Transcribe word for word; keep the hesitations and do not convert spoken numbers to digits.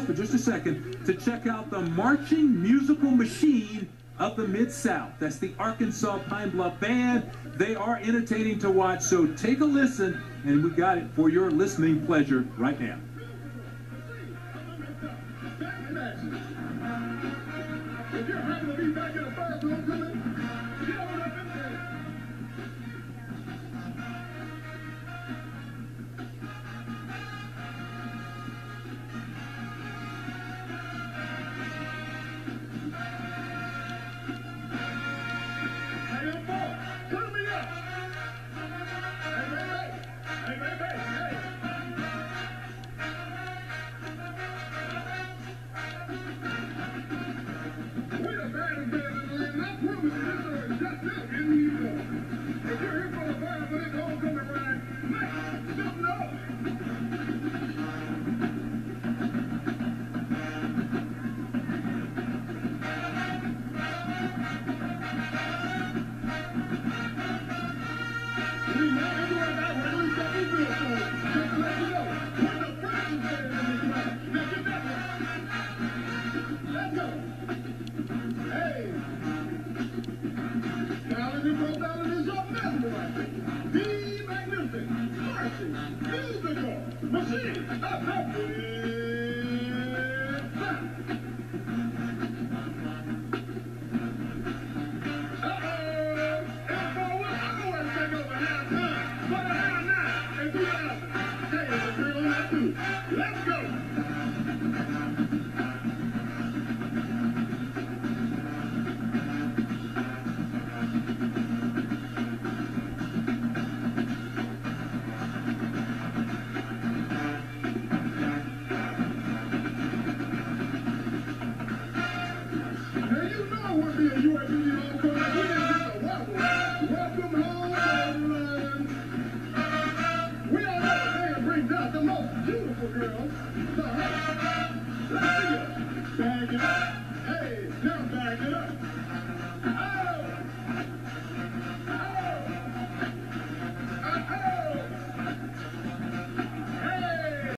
for just a second to check out the marching musical machine of the Mid-South. That's the Arkansas Pine Bluff Band. They are entertaining to watch, so take a listen, and we got it for your listening pleasure right now. If you're happy to be back in the bathroom, come in. Get on up in there. Hey, young boy, turn me up. Hey, baby. Hey, baby. Hey. We're the baddest band in the land, and I promise you this is just us in New York. If you're here for the vibe of this homecoming ride, make some noise. See, now everyone got regularly something good for it. Just to let you know, we're the freshest band in this ride. Now get that one. Let's go. Hey. Talented, pro-talented, your mesmerizing, the magnificent, marching, musical, machine, effective. Uh-oh, and for what I always take over halftime, but I have not in two thousand. Hey, there's a girl on that too. Let's go. Now you know we're being U S C homecoming. We didn't get a wobble. Welcome home, everyone. We all know the band brings out the most beautiful girls. So hey, let's see it. Bag it up. Hey, now bag it up. Ah.